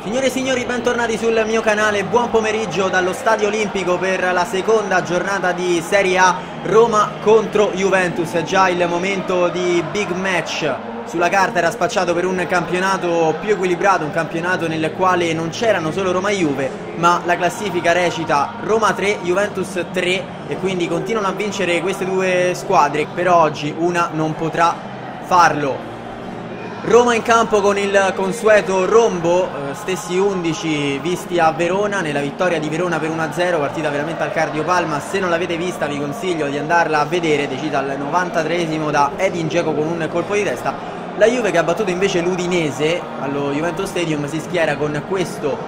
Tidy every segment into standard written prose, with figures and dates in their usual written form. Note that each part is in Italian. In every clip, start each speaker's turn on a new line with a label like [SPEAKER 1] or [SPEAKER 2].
[SPEAKER 1] Signore e signori, bentornati sul mio canale, buon pomeriggio dallo Stadio Olimpico per la seconda giornata di Serie A, Roma contro Juventus. È già il momento di big match. Sulla carta era spacciato per un campionato più equilibrato, un campionato nel quale non c'erano solo Roma e Juve, ma la classifica recita Roma 3, Juventus 3 e quindi continuano a vincere queste due squadre. Però oggi una non potrà farlo. Roma in campo con il consueto rombo, stessi 11 visti a Verona, nella vittoria di Verona per 1-0, partita veramente al cardiopalma. Se non l'avete vista vi consiglio di andarla a vedere, decisa al 93esimo da Edin Dzeko con un colpo di testa. La Juve, che ha battuto invece l'Udinese allo Juventus Stadium, si schiera con questo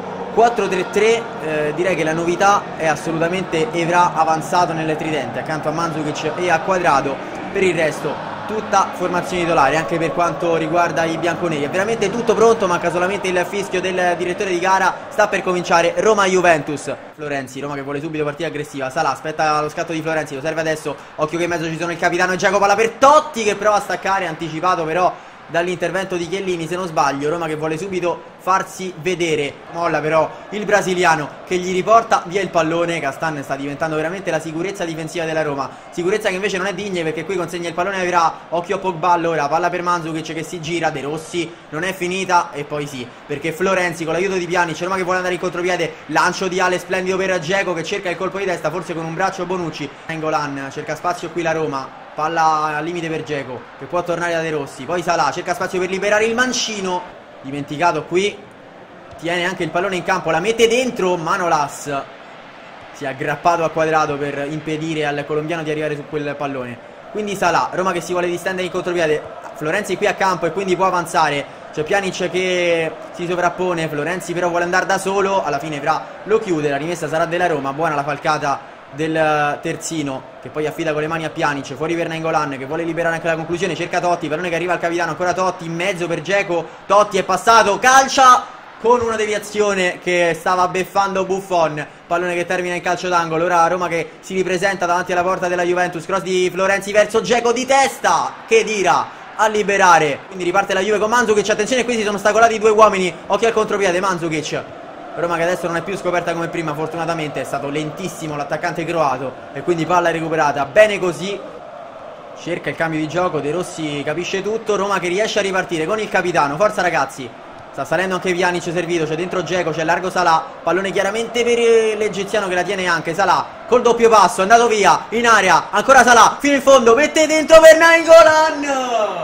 [SPEAKER 1] 4-3-3, direi che la novità è assolutamente Evra avanzato nel tridente, accanto a Mandzukic e a Quadrado. Per il resto tutta formazione titolare, anche per quanto riguarda i bianconeri. È veramente tutto pronto, manca solamente il fischio del direttore di gara. Sta per cominciare Roma-Juventus. Florenzi, Roma che vuole subito partita aggressiva. Salah aspetta lo scatto di Florenzi, lo serve adesso. Occhio che in mezzo ci sono il capitano e Dzeko, palla per Totti che prova a staccare, anticipato però dall'intervento di Chiellini se non sbaglio. Roma che vuole subito farsi vedere, molla però il brasiliano che gli riporta via il pallone. Castan sta diventando veramente la sicurezza difensiva della Roma, sicurezza che invece non è degna, perché qui consegna il pallone a Evra. Occhio a Pogba allora, palla per Mandzukic che si gira, De Rossi, non è finita e poi sì, perché Florenzi con l'aiuto di Pjanic, Roma che vuole andare in contropiede, lancio di Ale splendido per Dzeko che cerca il colpo di testa, forse con un braccio Bonucci. Nainggolan cerca spazio qui la Roma, palla al limite per Dzeko che può tornare da De Rossi, poi Salah cerca spazio per liberare il mancino, dimenticato qui, tiene anche il pallone in campo, la mette dentro, Manolas si è aggrappato a Quadrado per impedire al colombiano di arrivare su quel pallone. Quindi Salah, Roma che si vuole distendere in contropiede, Florenzi qui a campo e quindi può avanzare, c'è Pjanic che si sovrappone, Florenzi però vuole andare da solo, alla fine Evra lo chiude, la rimessa sarà della Roma. Buona la falcata del terzino che poi affida con le mani a Pjanic, fuori per Nainggolan che vuole liberare anche la conclusione, cerca Totti, pallone che arriva al capitano, ancora Totti in mezzo per Dzeko, Totti è passato, calcia con una deviazione che stava beffando Buffon, pallone che termina in calcio d'angolo. Ora Roma che si ripresenta davanti alla porta della Juventus, cross di Florenzi verso Dzeko di testa che tira a liberare, quindi riparte la Juve con Mandzukic. Attenzione, qui si sono ostacolati due uomini, occhio al contropiede, Mandzukic. Roma che adesso non è più scoperta come prima, fortunatamente è stato lentissimo l'attaccante croato e quindi palla recuperata, bene così. Cerca il cambio di gioco, De Rossi capisce tutto, Roma che riesce a ripartire con il capitano, forza ragazzi. Sta salendo anche Pjanic servito, c'è dentro Dzeko, c'è largo Salah, pallone chiaramente per l'egiziano che la tiene anche Salah, col doppio passo, è andato via, in area, ancora Salah, fino in fondo, mette dentro per Nainggolan!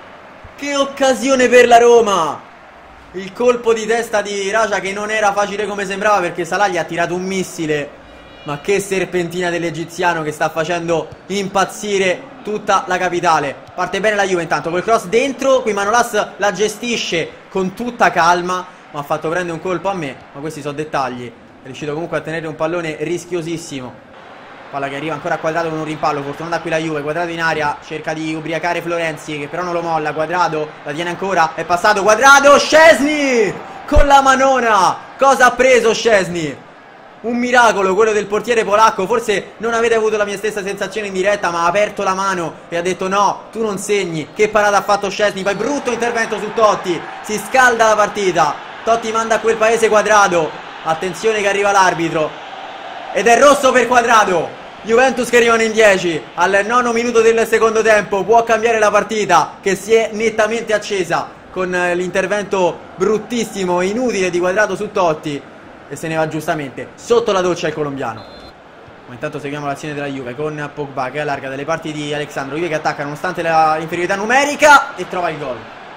[SPEAKER 1] Che occasione per la Roma! Il colpo di testa di Raja che non era facile come sembrava, perché Salah gli ha tirato un missile, ma che serpentina dell'egiziano che sta facendo impazzire tutta la capitale. Parte bene la Juve intanto col cross dentro, qui Manolas la gestisce con tutta calma, ma ha fatto prendere un colpo a me, ma questi sono dettagli. È riuscito comunque a tenere un pallone rischiosissimo. Palla che arriva ancora a Quadrado con un rimpallo, fortunata qui la Juve, Quadrado in aria, cerca di ubriacare Florenzi che però non lo molla, Quadrado la tiene ancora, è passato Quadrado, Szczesny con la manona, cosa ha preso Szczesny? Un miracolo quello del portiere polacco, forse non avete avuto la mia stessa sensazione in diretta, ma ha aperto la mano e ha detto no, tu non segni. Che parata ha fatto Szczesny, poi brutto intervento su Totti, si scalda la partita, Totti manda a quel paese Quadrado, attenzione che arriva l'arbitro ed è rosso per Quadrado. Juventus che arrivano in 10 al 9° minuto del secondo tempo, può cambiare la partita che si è nettamente accesa con l'intervento bruttissimo e inutile di Quadrado su Totti e se ne va giustamente sotto la doccia il colombiano. Ma intanto seguiamo l'azione della Juve con Pogba che allarga dalle parti di Alexandro, Juve che attacca nonostante l'inferiorità numerica e trova il gol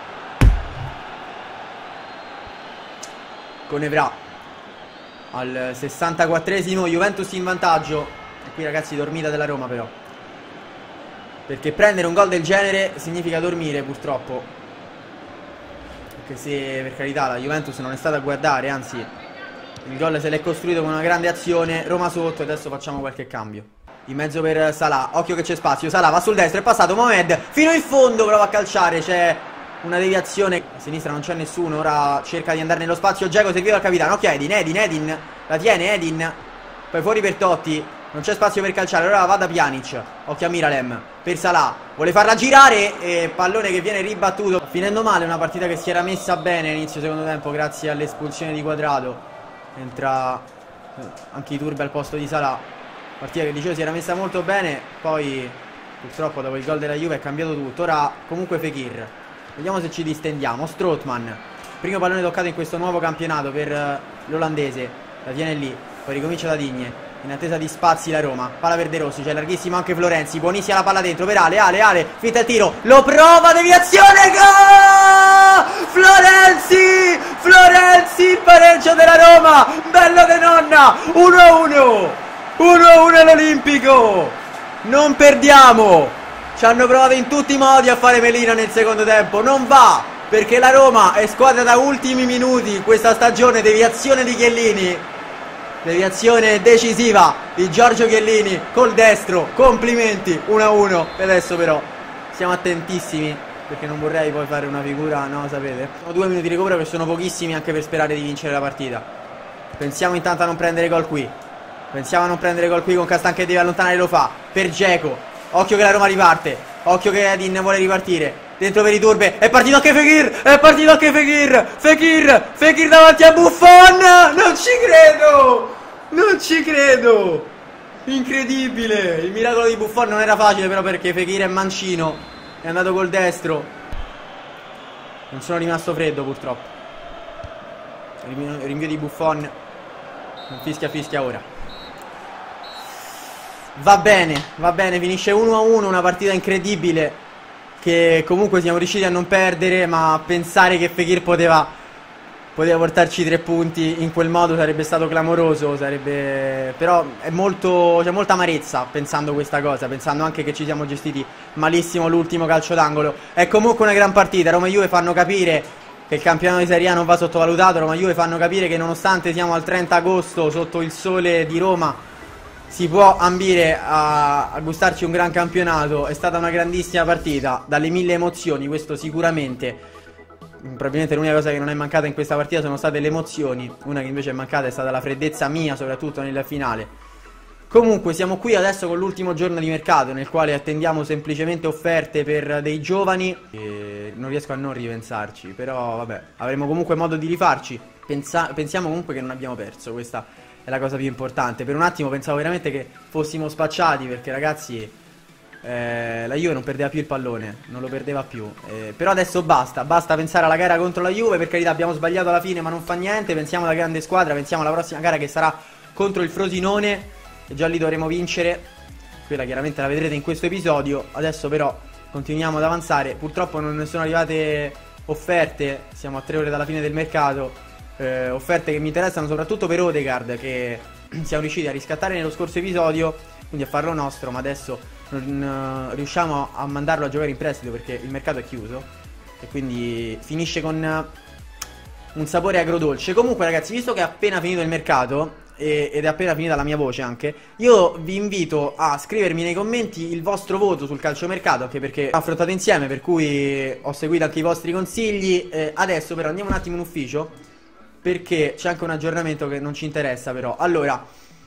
[SPEAKER 1] con Evra al 64esimo, Juventus in vantaggio. E qui ragazzi dormita della Roma però, perché prendere un gol del genere significa dormire purtroppo, perché se per carità la Juventus non è stata a guardare, anzi il gol se l'è costruito con una grande azione. Roma sotto e adesso facciamo qualche cambio. In mezzo per Salah, occhio che c'è spazio, Salah va sul destro, è passato Mohamed fino in fondo, prova a calciare, c'è una deviazione, a sinistra non c'è nessuno, ora cerca di andare nello spazio Dzeko seguito dal capitano, occhio Edin, la tiene Edin, poi fuori per Totti, Non c'è spazio per calciare, allora va da Pjanic. Occhio a Miralem, per Salah, vuole farla girare e pallone che viene ribattuto. Finendo male, una partita che si era messa bene all'inizio secondo tempo grazie all'espulsione di Quadrado. Entra anche Iturbe al posto di Salah. Partita che dicevo si era messa molto bene, poi purtroppo dopo il gol della Juve è cambiato tutto. Ora comunque Fekir. Vediamo se ci distendiamo. Strootman, primo pallone toccato in questo nuovo campionato per l'olandese. La tiene lì, poi ricomincia da Digne. In attesa di spazi la Roma. Palla per De Rossi, c'è larghissimo anche Florenzi. Buonissima la palla dentro per Ale, finta il tiro, lo prova, deviazione, gol! Florenzi, il pareggio della Roma. Bello de nonna, 1-1. 1-1 all'Olimpico. Non perdiamo. Ci hanno provato in tutti i modi a fare melina nel secondo tempo. Non va, perché la Roma è squadra da ultimi minuti in questa stagione. Deviazione di Chiellini. Deviazione decisiva di Giorgio Chiellini col destro. Complimenti, 1-1. E adesso però siamo attentissimi, perché non vorrei poi fare una figura, no, sapete. Sono 2 minuti di recupero che sono pochissimi anche per sperare di vincere la partita. Pensiamo intanto a non prendere gol qui. Con Castan che deve allontanare, lo fa. Per Dzeko. Occhio che la Roma riparte. Occhio che Edin vuole ripartire. Dentro per Iturbe. È partito anche Fekir. Fekir davanti a Buffon. Non ci credo. Incredibile. Il miracolo di Buffon non era facile però, perché Fekir è mancino. È andato col destro. Non sono rimasto freddo purtroppo. Rinvio di Buffon. Fischia ora. Va bene, finisce 1-1, una partita incredibile che comunque siamo riusciti a non perdere, ma pensare che Fekir poteva portarci 3 punti in quel modo sarebbe stato clamoroso, però c'è molta amarezza pensando questa cosa, pensando anche che ci siamo gestiti malissimo l'ultimo calcio d'angolo. È comunque una gran partita. Roma e Juve fanno capire che il campionato di Serie A non va sottovalutato. Roma e Juve fanno capire che nonostante siamo al 30 agosto sotto il sole di Roma, si può ambire a gustarci un gran campionato. È stata una grandissima partita, dalle 1000 emozioni, questo sicuramente. Probabilmente l'unica cosa che non è mancata in questa partita sono state le emozioni. Una che invece è mancata è stata la freddezza mia, soprattutto nella finale. Comunque siamo qui adesso con l'ultimo giorno di mercato, nel quale attendiamo semplicemente offerte per dei giovani. E non riesco a non ripensarci, però vabbè, avremo comunque modo di rifarci. Pensiamo comunque che non abbiamo perso, questa è la cosa più importante. Per un attimo pensavo veramente che fossimo spacciati, perché ragazzi la Juve non perdeva più il pallone, non lo perdeva più, però adesso basta pensare alla gara contro la Juve. Per carità, abbiamo sbagliato alla fine, ma non fa niente. Pensiamo alla grande squadra, pensiamo alla prossima gara che sarà contro il Frosinone, e già lì dovremo vincere. Quella chiaramente la vedrete in questo episodio. Adesso però continuiamo ad avanzare. Purtroppo non ne sono arrivate offerte, siamo a 3 ore dalla fine del mercato. Offerte che mi interessano soprattutto per Odegaard, che siamo riusciti a riscattare nello scorso episodio, quindi a farlo nostro, ma adesso non riusciamo a mandarlo a giocare in prestito perché il mercato è chiuso, e quindi finisce con un sapore agrodolce. Comunque ragazzi, visto che è appena finito il mercato ed è appena finita la mia voce anche, io vi invito a scrivermi nei commenti il vostro voto sul calciomercato, anche perché l'ho affrontato insieme, per cui ho seguito anche i vostri consigli. Adesso però andiamo un attimo in ufficio, perché c'è anche un aggiornamento che non ci interessa però. Allora,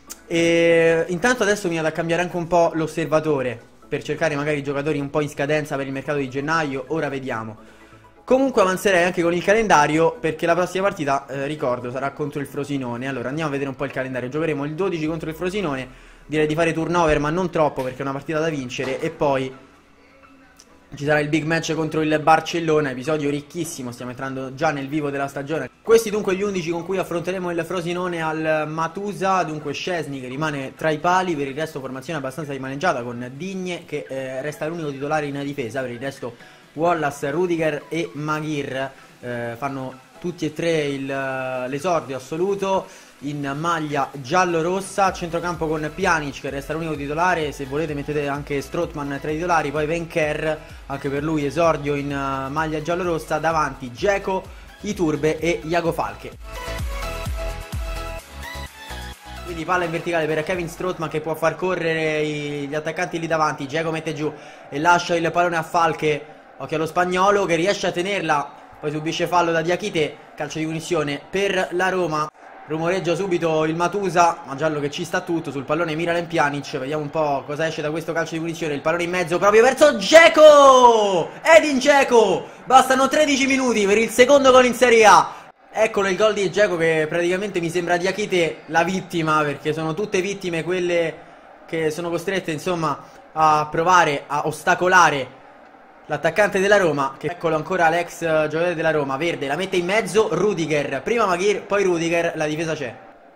[SPEAKER 1] intanto adesso mi vado a cambiare anche un po' l'osservatore, per cercare magari giocatori un po' in scadenza per il mercato di gennaio. Ora vediamo. Comunque avanzerei anche con il calendario, perché la prossima partita, ricordo, sarà contro il Frosinone. Allora andiamo a vedere un po' il calendario. Giocheremo il 12 contro il Frosinone. Direi di fare turnover, ma non troppo, perché è una partita da vincere. E poi ci sarà il big match contro il Barcellona, episodio ricchissimo, stiamo entrando già nel vivo della stagione. Questi dunque gli 11 con cui affronteremo il Frosinone al Matusa. Dunque Szczesny che rimane tra i pali, per il resto formazione abbastanza rimaneggiata, con Digne che resta l'unico titolare in difesa. Per il resto Wallace, Rudiger e Maguire fanno tutti e tre l'esordio assoluto in maglia giallo-rossa. A centrocampo con Pjanic che resta l'unico titolare, se volete mettete anche Strootman tra i titolari, poi Venker, anche per lui esordio in maglia giallo-rossa. Davanti Dzeko, Iturbe e Iago Falche. Quindi palla in verticale per Kevin Strootman, che può far correre gli attaccanti lì davanti. Dzeko mette giù e lascia il pallone a Falche. Occhio allo spagnolo che riesce a tenerla, poi subisce fallo da Diakite. Calcio di punizione per la Roma. rumoreggia subito il Matusa, ma giallo che ci sta tutto sul pallone Miralem Pjanic. Vediamo un po' cosa esce da questo calcio di punizione. Il pallone in mezzo proprio verso Dzeko, Edin Dzeko. Bastano 13 minuti per il secondo gol in Serie A. Eccolo il gol di Dzeko, che praticamente mi sembra Diakite la vittima, perché sono tutte vittime quelle che sono costrette insomma a provare a ostacolare l'attaccante della Roma. Che eccolo ancora l'ex giocatore della Roma, verde, la mette in mezzo Rudiger, prima Maguire, poi Rudiger, la difesa c'è.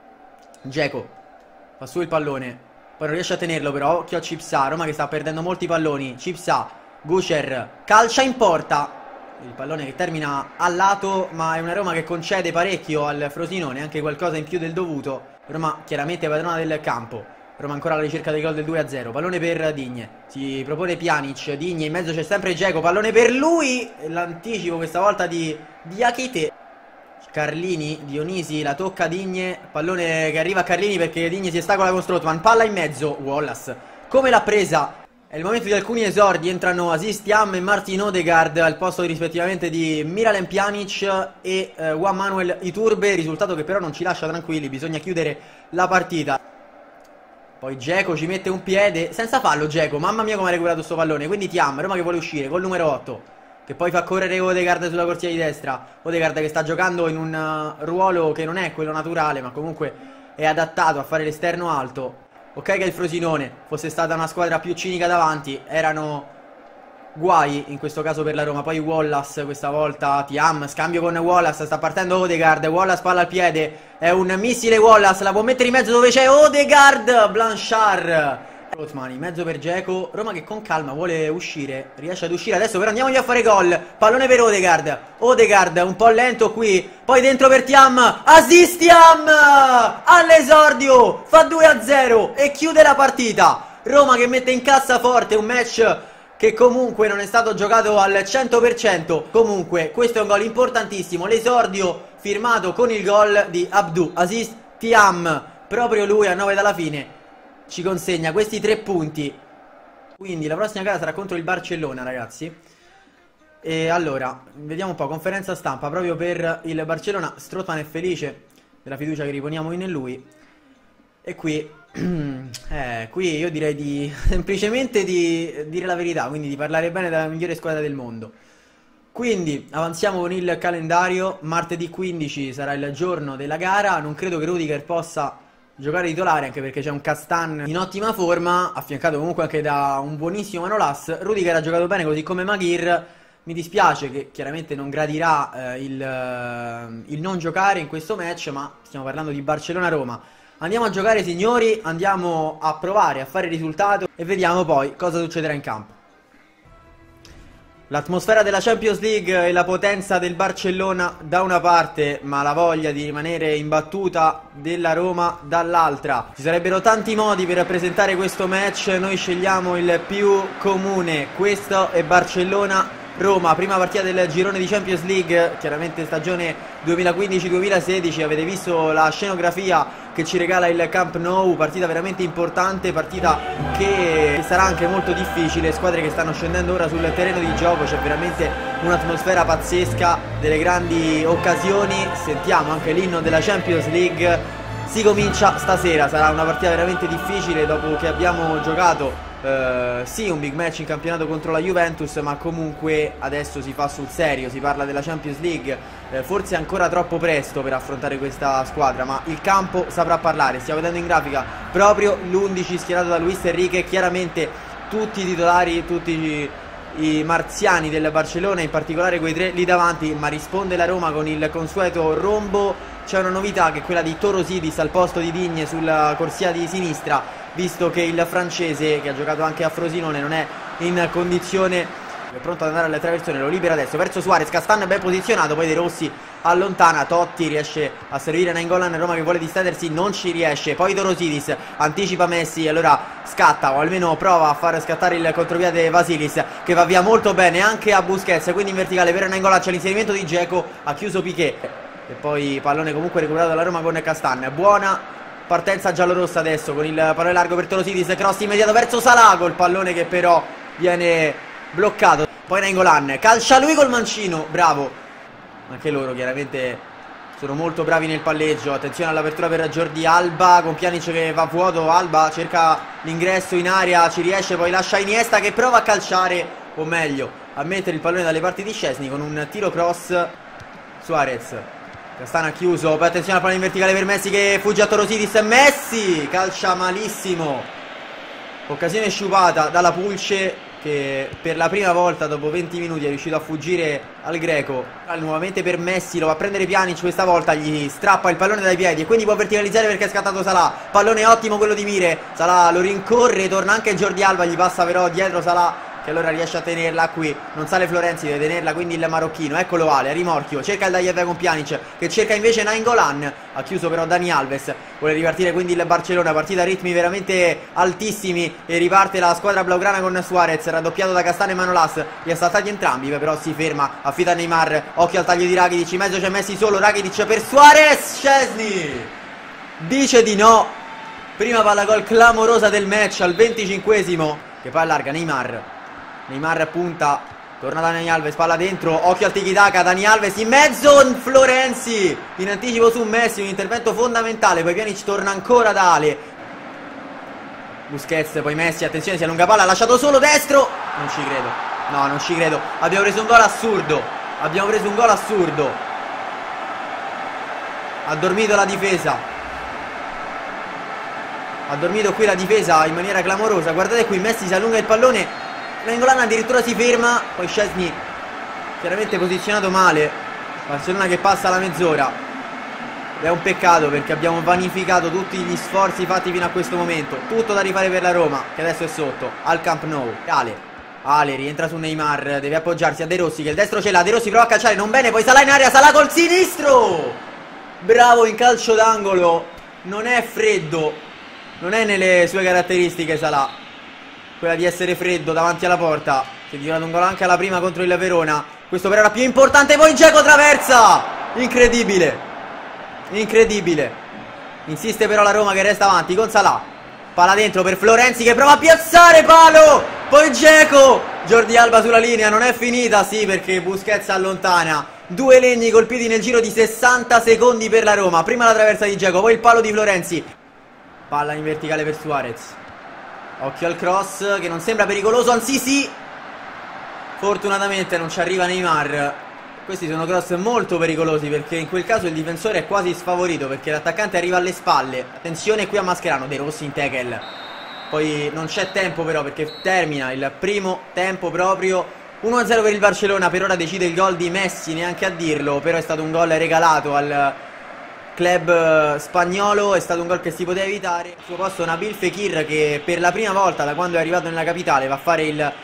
[SPEAKER 1] Dzeko fa su il pallone, poi non riesce a tenerlo però, occhio a Cipsa, Roma che sta perdendo molti palloni. Cipsa, Gucer, calcia in porta, il pallone che termina al lato, ma è una Roma che concede parecchio al Frosinone, anche qualcosa in più del dovuto. Roma chiaramente padrona del campo. Roma ancora alla ricerca del gol del 2-0. Pallone per Digne, si propone Pjanic, Digne in mezzo c'è sempre Dzeko, pallone per lui, l'anticipo questa volta di Diakite. Carlini, Dionisi, la tocca Digne, pallone che arriva a Carlini perché Digne si ostacola con Strootman, palla in mezzo, Wallace come l'ha presa. È il momento di alcuni esordi, entrano Aziz Thiam e Martin Odegaard al posto rispettivamente di Miralem Pjanic e Juan Manuel Iturbe, risultato che però non ci lascia tranquilli, bisogna chiudere la partita. Poi Dzeko ci mette un piede, senza fallo Dzeko, mamma mia come ha recuperato sto pallone, quindi Thiam, Roma che vuole uscire col numero 8, che poi fa correre Odegaard sulla corsia di destra. Odegaard che sta giocando in un ruolo che non è quello naturale, ma comunque è adattato a fare l'esterno alto. Ok che il Frosinone fosse stata una squadra più cinica davanti, erano guai in questo caso per la Roma. Poi Wallace questa volta, Thiam, scambio con Wallace, sta partendo Odegaard, Wallace palla al piede, è un missile Wallace, la può mettere in mezzo dove c'è Odegaard, Blanchard, Strootman in mezzo per Dzeko, Roma che con calma vuole uscire, riesce ad uscire adesso, però andiamogli a fare gol, pallone per Odegaard, Odegaard un po' lento qui, poi dentro per Thiam, Aziz Thiam all'esordio, fa 2-0 e chiude la partita. Roma che mette in cassaforte un match che comunque non è stato giocato al 100%, comunque questo è un gol importantissimo, l'esordio firmato con il gol di Abdou Aziz Thiam, proprio lui a 9 dalla fine ci consegna questi 3 punti. Quindi la prossima gara sarà contro il Barcellona, ragazzi. E allora, vediamo un po', conferenza stampa proprio per il Barcellona. Strootman è felice della fiducia che riponiamo in lui. E qui, qui io direi semplicemente di dire la verità, quindi di parlare bene della migliore squadra del mondo. Quindi avanziamo con il calendario. Martedì 15 sarà il giorno della gara. Non credo che Rudiger possa giocare titolare, anche perché c'è un Castan in ottima forma, affiancato comunque anche da un buonissimo Manolas. Rudiger ha giocato bene, così come Maguire. Mi dispiace che chiaramente non gradirà il non giocare in questo match, ma stiamo parlando di Barcellona-Roma. Andiamo a giocare, signori, andiamo a provare a fare il risultato e vediamo poi cosa succederà in campo. L'atmosfera della Champions League e la potenza del Barcellona da una parte, ma la voglia di rimanere imbattuta della Roma dall'altra. Ci sarebbero tanti modi per rappresentare questo match, noi scegliamo il più comune. Questo è Barcellona-Roma, prima partita del girone di Champions League, chiaramente stagione 2015-2016, avete visto la scenografia che ci regala il Camp Nou, partita veramente importante, partita che sarà anche molto difficile, squadre che stanno scendendo ora sul terreno di gioco, c'è veramente un'atmosfera pazzesca, delle grandi occasioni, sentiamo anche l'inno della Champions League, si comincia stasera, sarà una partita veramente difficile dopo che abbiamo giocato sì un big match in campionato contro la Juventus, ma comunque adesso si fa sul serio, si parla della Champions League, forse è ancora troppo presto per affrontare questa squadra, ma il campo saprà parlare. Stiamo vedendo in grafica proprio l'11 schierato da Luis Enrique, chiaramente tutti i titolari, tutti i marziani del Barcellona, in particolare quei 3 lì davanti, ma risponde la Roma con il consueto rombo. C'è una novità che è quella di Torosidis al posto di Digne sulla corsia di sinistra, visto che il francese, che ha giocato anche a Frosinone, non è in condizione, è pronto ad andare alle traversone, lo libera adesso verso Suarez, Castan ben posizionato, poi De Rossi allontana, Totti riesce a servire Nainggolan, Roma che vuole distendersi, non ci riesce, poi Torosidis anticipa Messi, allora scatta o almeno prova a far scattare il contropiede Vasilis, che va via molto bene anche a Busquets, quindi in verticale per Nainggolan c'è l'inserimento di Dzeko, ha chiuso Piqué e poi pallone comunque recuperato dalla Roma con Castan. Buona partenza giallorossa adesso con il pallone largo per Torosidis, cross immediato verso Salah, col pallone che però viene bloccato. Poi Nainggolan calcia lui col mancino, bravo. Anche loro chiaramente sono molto bravi nel palleggio. Attenzione all'apertura per Jordi Alba, con Pjanic che va vuoto. Alba cerca l'ingresso in area, ci riesce, poi lascia Iniesta che prova a calciare, o meglio a mettere il pallone dalle parti di Szczęsny con un tiro cross. Suarez, Castana chiuso, poi attenzione al pallone in verticale per Messi che fugge a Torosidis. Messi calcia malissimo, occasione sciupata dalla Pulce, che per la prima volta dopo 20 minuti è riuscito a fuggire al greco. Nuovamente per Messi, lo va a prendere Pjanic, questa volta gli strappa il pallone dai piedi e quindi può verticalizzare perché è scattato Salah. Pallone ottimo quello di Mire, Salah lo rincorre, torna anche Jordi Alba, gli passa però dietro Salah, che allora riesce a tenerla. Qui non sale Florenzi, deve tenerla quindi il marocchino. Eccolo Ale, a rimorchio, cerca il Dajev con Pjanic, che cerca invece Nainggolan, ha chiuso però Dani Alves. Vuole ripartire quindi il Barcellona, partita a ritmi veramente altissimi, e riparte la squadra blaugrana con Suarez, raddoppiato da Castana e Manolas. Li ha saltati entrambi, però si ferma, affida a Neymar. Occhio al taglio di Rakitic, in mezzo c'è Messi solo, Rakitic per Suarez. Szczęsny dice di no. Prima palla gol clamorosa del match al 25esimo, che poi allarga Neymar punta, torna Dani Alves, palla dentro, occhio al tiki-taka, Dani Alves in mezzo, Florenzi in anticipo su Messi, un intervento fondamentale. Poi Pjanic torna ancora da Ale, Busquets, poi Messi, attenzione, si allunga palla, ha lasciato solo destro. Non ci credo, no, non ci credo. Abbiamo preso un gol assurdo, ha dormito la difesa, ha dormito qui la difesa in maniera clamorosa. Guardate qui, Messi si allunga il pallone, Nainggolan addirittura si ferma, poi Szczęsny chiaramente posizionato male. Barcellona che passa la mezz'ora, ed è un peccato perché abbiamo vanificato tutti gli sforzi fatti fino a questo momento. Tutto da rifare per la Roma, che adesso è sotto al Camp Nou. Ale rientra su Neymar, deve appoggiarsi a De Rossi, che il destro ce l'ha. De Rossi prova a calciare, non bene, poi Salah in area, Salah col sinistro, bravo in calcio d'angolo. Non è freddo, non è nelle sue caratteristiche Salah, quella di essere freddo davanti alla porta. Si è tirato un gol anche alla prima contro il Verona, questo però era più importante. Poi Dzeko traversa, incredibile, insiste però la Roma che resta avanti con Salah. Palla dentro per Florenzi che prova a piazzare, palo, poi Dzeko, Jordi Alba sulla linea. Non è finita, sì, perché Busquets allontana. Due legni colpiti nel giro di 60 secondi per la Roma. Prima la traversa di Dzeko, poi il palo di Florenzi. Palla in verticale per Suarez, occhio al cross che non sembra pericoloso, anzi sì, fortunatamente non ci arriva Neymar. Questi sono cross molto pericolosi perché in quel caso il difensore è quasi sfavorito, perché l'attaccante arriva alle spalle. Attenzione qui a Mascherano, De Rossi in tackle. Poi non c'è tempo però, perché termina il primo tempo proprio. 1-0 per il Barcellona, per ora decide il gol di Messi, neanche a dirlo, però è stato un gol regalato al club spagnolo, è stato un gol che si poteva evitare. Al suo posto Nabil Fekir, che per la prima volta da quando è arrivato nella capitale va a fare il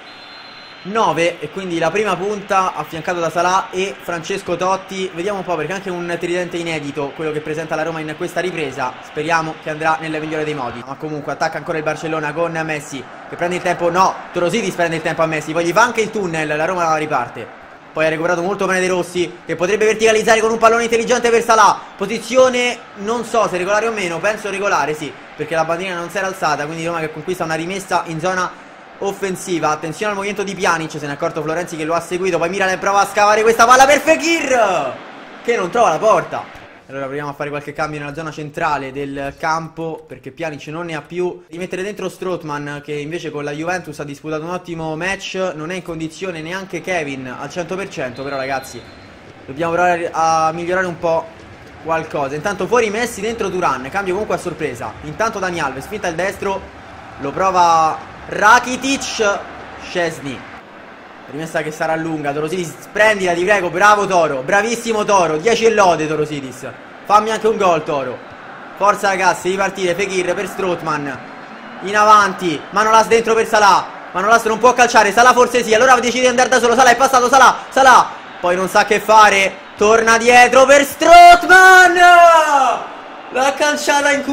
[SPEAKER 1] 9 e quindi la prima punta, affiancato da Salah e Francesco Totti. Vediamo un po', perché anche un tridente inedito quello che presenta la Roma in questa ripresa. Speriamo che andrà nel migliore dei modi. Ma comunque attacca ancora il Barcellona con Messi che prende il tempo, no, Torosidis prende il tempo a Messi, poi gli fa anche il tunnel, la Roma riparte. Poi ha recuperato molto bene De Rossi, che potrebbe verticalizzare con un pallone intelligente per Salah. Posizione non so se regolare o meno, penso regolare, sì, perché la bandierina non si era alzata, quindi Roma che conquista una rimessa in zona offensiva. Attenzione al movimento di Pjanic, se ne è accorto Florenzi che lo ha seguito. Poi Milan prova a scavare questa palla per Fekir, che non trova la porta. Allora proviamo a fare qualche cambio nella zona centrale del campo, perché Pjanic non ne ha più. Di mettere dentro Strootman, che invece con la Juventus ha disputato un ottimo match. Non è in condizione neanche Kevin al 100%, però ragazzi dobbiamo provare a migliorare un po' qualcosa. Intanto fuori Messi, dentro Thuram, cambio comunque a sorpresa. Intanto Dani Alves, finta il destro, lo prova Rakitic. Szczęsny, rimessa che sarà lunga. Torosidis, prendila ti prego, bravo Toro, bravissimo Toro, 10 e lode Torosidis, fammi anche un gol Toro. Forza ragazzi, devi partire. Fekir per Strootman, in avanti, Manolas dentro per Salah. Manolas non può calciare, Salah forse sì, allora decide di andare da solo. Salah è passato, Salah poi non sa che fare, torna dietro per Strootman, l'ha calciata in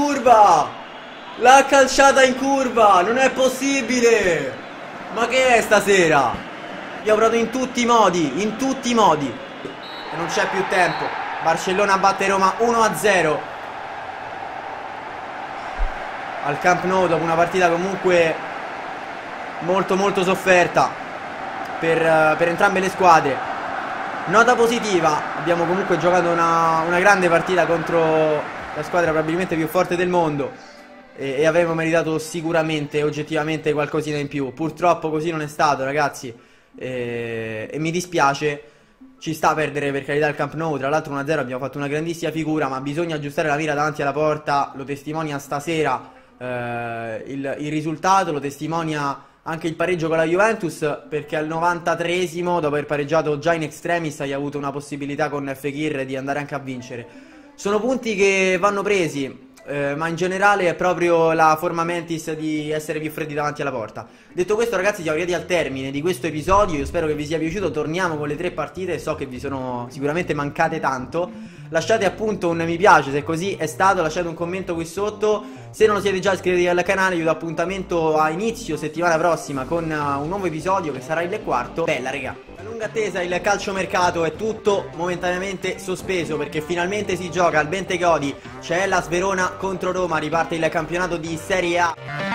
[SPEAKER 1] curva, non è possibile. Ma che è stasera? Abbiamo provato in tutti i modi, e non c'è più tempo. Barcellona batte Roma 1-0 al Camp Nou, dopo una partita comunque molto sofferta per entrambe le squadre. Nota positiva, abbiamo comunque giocato una grande partita contro la squadra probabilmente più forte del mondo e avremmo meritato sicuramente, oggettivamente, qualcosina in più. Purtroppo così non è stato, ragazzi, e mi dispiace. Ci sta a perdere, per carità, il Camp Nou. Tra l'altro 1-0 abbiamo fatto una grandissima figura, ma bisogna aggiustare la mira davanti alla porta. Lo testimonia stasera il risultato, lo testimonia anche il pareggio con la Juventus, perché al 93esimo, dopo aver pareggiato già in extremis, hai avuto una possibilità con Fekir di andare anche a vincere. Sono punti che vanno presi, ma in generale è proprio la forma mentis di essere più freddi davanti alla porta. Detto questo, ragazzi, siamo arrivati al termine di questo episodio. Io spero che vi sia piaciuto. Torniamo con le 3 partite. So che vi sono sicuramente mancate tanto. Lasciate appunto un mi piace se così è stato. Lasciate un commento qui sotto. Se non lo siete già, iscrivetevi al canale. Vi do appuntamento a inizio settimana prossima con un nuovo episodio che sarà il 4. Bella, raga. A lunga attesa il calciomercato è tutto momentaneamente sospeso, perché finalmente si gioca al Bentegodi. C'è la Verona contro Roma. Riparte il campionato di Serie A.